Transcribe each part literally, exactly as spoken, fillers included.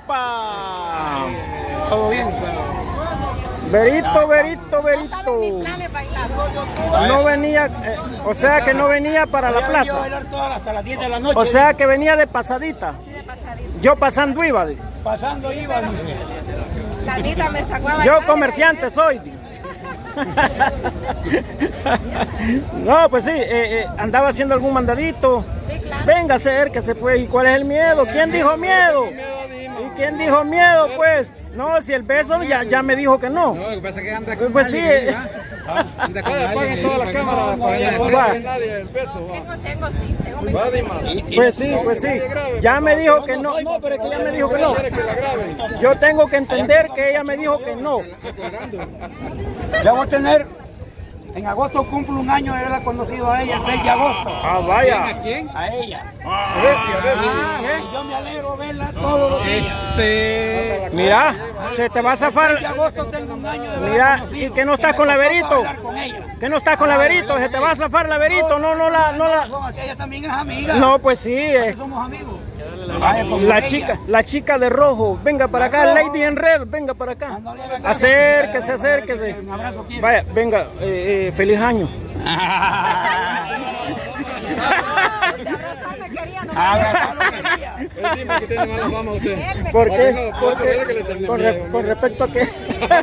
¡Epa! Todo bien. Verito, Verito, Verito. No venía, eh, o sea que no venía para la plaza. Hasta las diez de la noche. O sea que venía de pasadita. Sí, de pasadita. Yo pasando iba. Pasando iba. La Anita me sacó a bailar. Yo comerciante soy. No, pues sí, eh, eh, andaba haciendo algún mandadito. Sí, claro. Venga, acérquese pues. ¿Y cuál es el miedo? ¿Quién dijo miedo? ¿Y quién dijo miedo pues? No, si el beso ya, ya me dijo que no. No, lo que pasa es que anda con Pues sí. alguien ahí, ¿va? Anda con alguien Apaguen ahí, todas para las que no- cámaras para allá. No Va. ve nadie el beso. Tengo, tengo, sí. Tengo mi Va, Dima. Pues sí, pues sí. Ya me dijo que no. No, pero es que ella me dijo que no. ¿Quiere que la graben? Yo tengo que entender que ella me dijo que no. Ya voy a tener, en agosto cumplo un año de haberla conocido a ella, el seis de agosto. Ah, vaya. ¿A quién? A ella. Ah, Y yo me alegro verla todos los días. Ese... Mira, se te va a El seis de zafar. agosto tengo un año de haberla Mira, conocido. ¿y que no estás con la Verito? Hablar con ella. ¿Que no estás con la Verito? Se te va a zafar la Verito. No, no la, no la. Ella también es amiga. No, pues sí. eh, Somos amigos. Vaya, como La ella. chica, la chica de rojo. Venga para acá, Lady en Red. Venga para acá. Acérquese, acérquese. Un abrazo, quiero. Vaya, venga. eh, eh, feliz año. De abrazar me quería, no me Abrazarlo quería. Él dime que tiene mala fama usted. Él me ¿Por quería. qué? no, ¿Por no, qué? no, que le tenía Con, miedo, re- mira. con respecto a qué.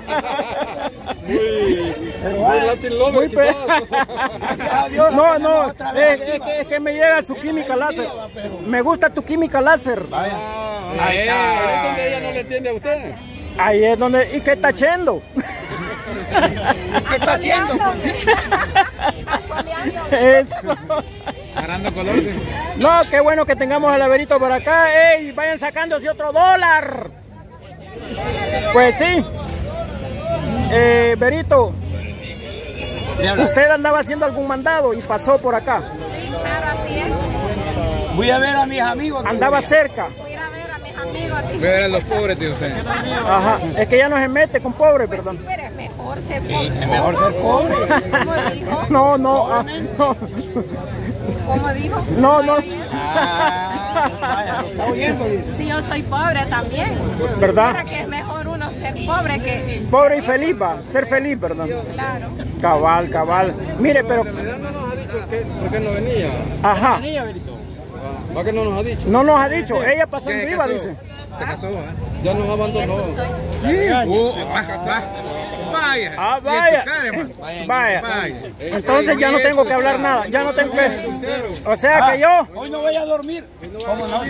Muy, muy Latin lover, Muy pe- Adiós, No, la no, tenemos otra vez es, es que, es que me llega su química láser. Me gusta tu química láser. Ahí Ahí es está. donde ella no le entiende a usted. Ahí es donde. ¿Y qué está echando? ¿Qué está haciendo? Asoleando. Eso. Parando color de... No, qué bueno que tengamos el Verito por acá. ¡Ey! Vayan sacándose otro dólar. Pues sí. Eh, Verito, usted andaba haciendo algún mandado y pasó por acá. Sí, claro, así es. Voy a ver a mis amigos. Andaba cerca. Voy a ir a ver a mis amigos. a ti. Ver a los pobres, tío usted. Ajá. Es que ya no se mete con pobre, Pues perdón. sí, pero es mejor ser pobre. Es mejor ser pobre. ¿Cómo dijo? No, no, ah, no. ¿Cómo dijo? No, no. Ah, vaya, lo está oyendo. dice. Si yo soy pobre también. ¿Verdad? Para que es mejor uno ser pobre que... Pobre y feliz va, ser feliz, perdón. Claro. Cabal, cabal. Mire, pero, En realidad no nos ha dicho que, por qué no venía. ajá, ¿Va que no nos ha dicho? no nos ha dicho, ella pasando ¿Qué iba, casó? dice. Se casó, ¿eh? Ya nos Y abandonó. eso estoy. Uh, se va a casar. Vaya. Ah, Y en tu vaya. cara, hermano. Vaya. Vaya. Entonces ya no tengo que hablar nada, ya no tengo que... O sea que yo... Hoy no voy a dormir. ¿Cómo no?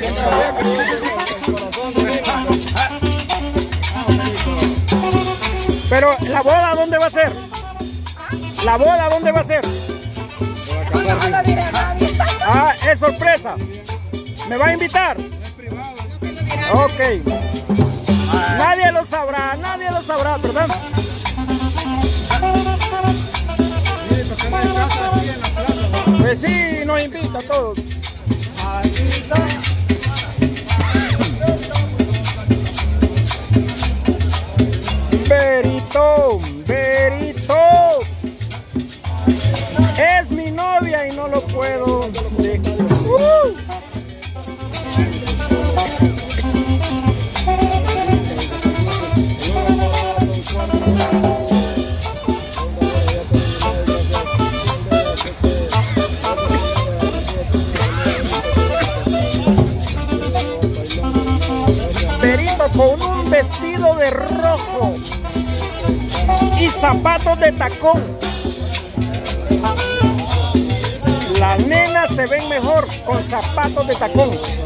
Pero la boda, ¿dónde va a ser? La boda, ¿dónde va a ser? No lo diré a nadie. Ah, es sorpresa. ¿Me va a invitar? Ok. Nadie lo sabrá, nadie lo sabrá, ¿verdad? Pues sí, nos invita a todos. Ahí está. Verito, Verito. Es mi novia y no lo puedo dejar. ¡Uh! Verito con un vestido de rojo y zapatos de tacón. Las nenas se ven mejor con zapatos de tacón.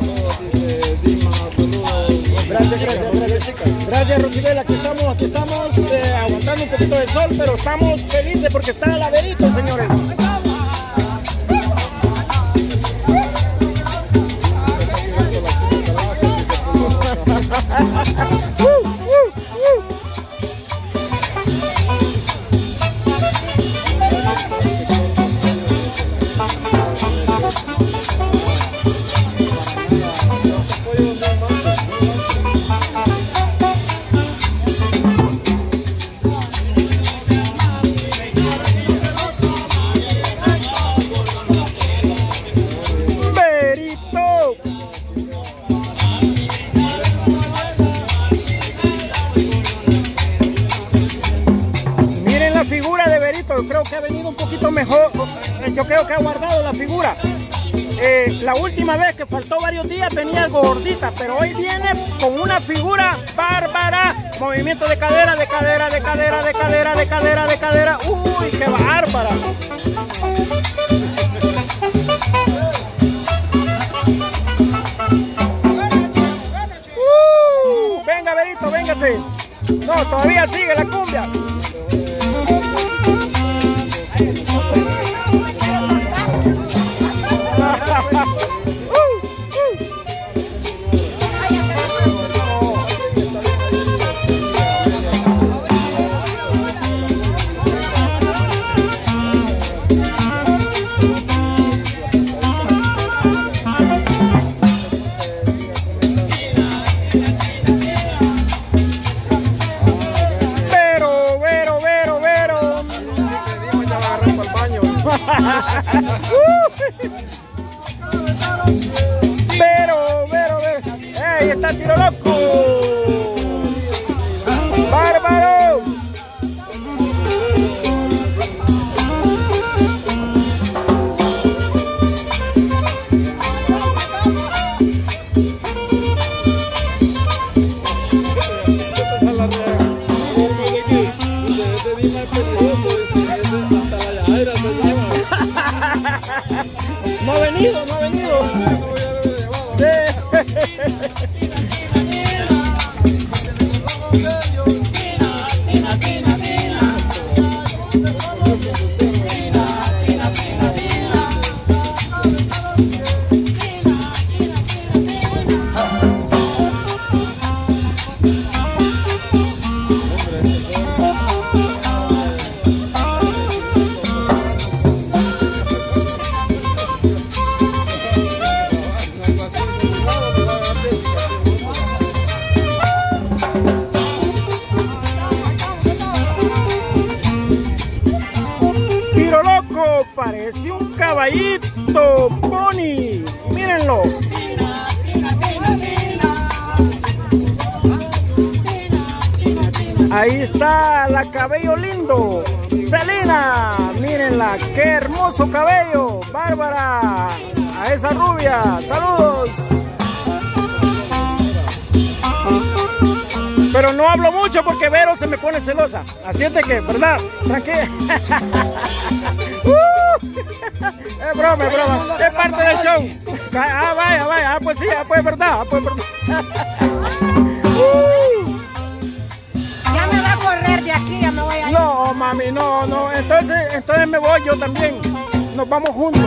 Gracias, gracias, gracias. Gracias, Rosibel. Aquí estamos, aquí estamos eh, aguantando un poquito de sol, pero estamos felices porque está el Verito, señores. Uh, uh, uh. mejor, yo creo que ha guardado la figura. Eh, la última vez que faltó varios días venía gordita, pero hoy viene con una figura bárbara. Movimiento de cadera, de cadera, de cadera, de cadera, de cadera, de cadera. Uy, qué bárbara. Uh, venga, Berito, véngase. No, todavía sigue la cumbia. Pero, pero, pero, ¡ey! Está Tiro Loco. ¡Bárbaro! No ha venido, no ha venido. Parece un caballito pony, mírenlo. Ahí está la cabello lindo, Selena, mírenla, qué hermoso cabello, Bárbara, a esa rubia, saludos. Pero no hablo mucho porque Vero se me pone celosa, así es de que, ¿verdad? Tranquila. Es broma, es broma, es parte del show. Ah, vaya, vaya, ah, pues sí, ah, pues verdad, ah, pues verdad. uh. Ya me va a correr de aquí, ya me voy a ir. No, mami, no, no, entonces, entonces me voy yo también. Nos vamos juntos.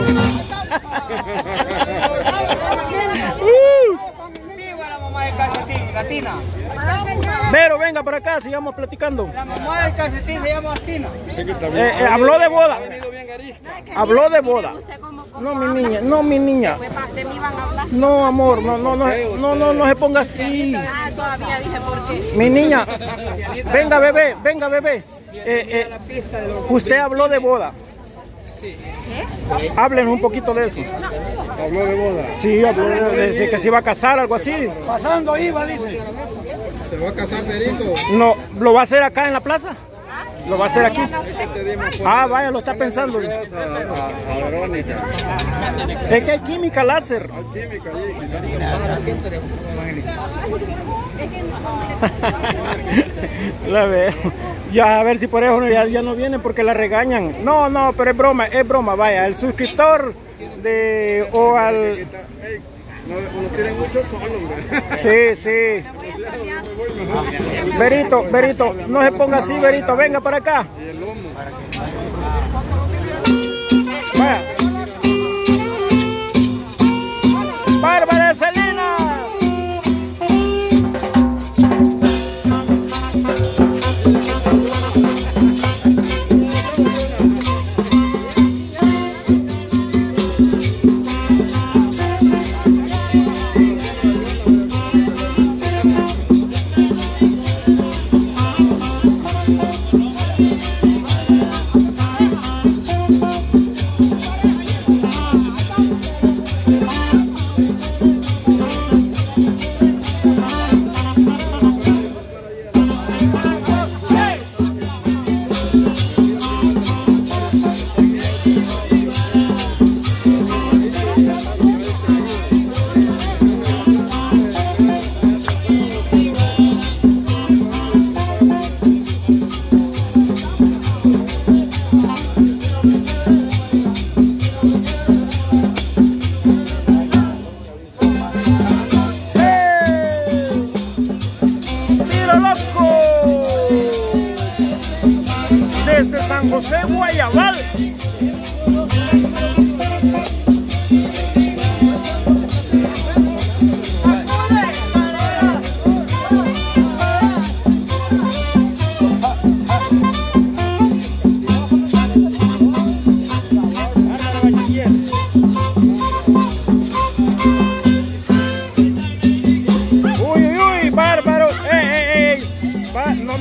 uh. Latina. Pero venga para acá, sigamos platicando. La mamá del calcetín se llama Tina. Eh, eh, habló de boda. Habló de boda. No, mi niña, no, mi niña. No, amor, no, no, no, no, no, no se ponga así. Mi niña, venga, bebé, venga, bebé. Eh, eh, usted habló de boda. Háblenos un poquito de eso. ¿Habló de boda? Sí, habló de, de, de que se iba a casar, algo así. Pasando iba, dice. ¿Se va a casar, Perito? No, ¿lo va a hacer acá en la plaza? ¿Lo va a hacer aquí? Ah, vaya, lo está pensando. A, a, a Verónica. Es que hay química láser. Hay química ahí. La veo. Ya a ver si por eso ya, ya no vienen porque la regañan. No, no, pero es broma, es broma, vaya. El suscriptor de o al... No, no tienen mucho sol, hombre. Sí, sí. Berito, Berito, no se ponga así, Berito, venga para acá. Y el lomo. Vaya. Bárbara Selena.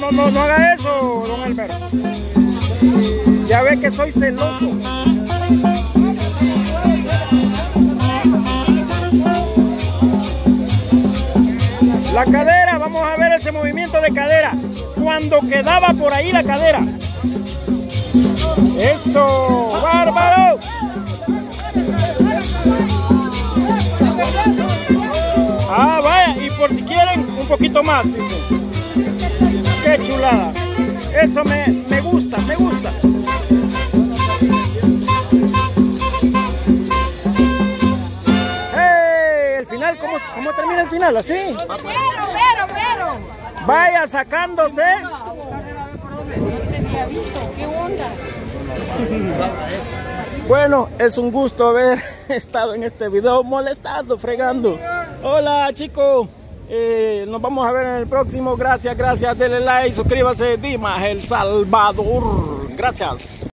no, no, no haga eso, don Albert. Ya ve que soy celoso. La cadera, vamos a ver ese movimiento de cadera. Cuando quedaba por ahí la cadera. Eso, bárbaro. Ah, vaya, y por si quieren, un poquito más, dice. Qué chulada. Eso me, me gusta, me gusta. ¡Hey! El final, ¿cómo, cómo termina el final? ¿Así? Pero, pero, pero. Vaya sacándose. ¿Qué onda? Bueno, es un gusto haber estado en este video molestando, fregando. Hola chicos, eh, nos vamos a ver en el próximo. Gracias, gracias, denle like, suscríbase. Dimas El Salvador. Gracias.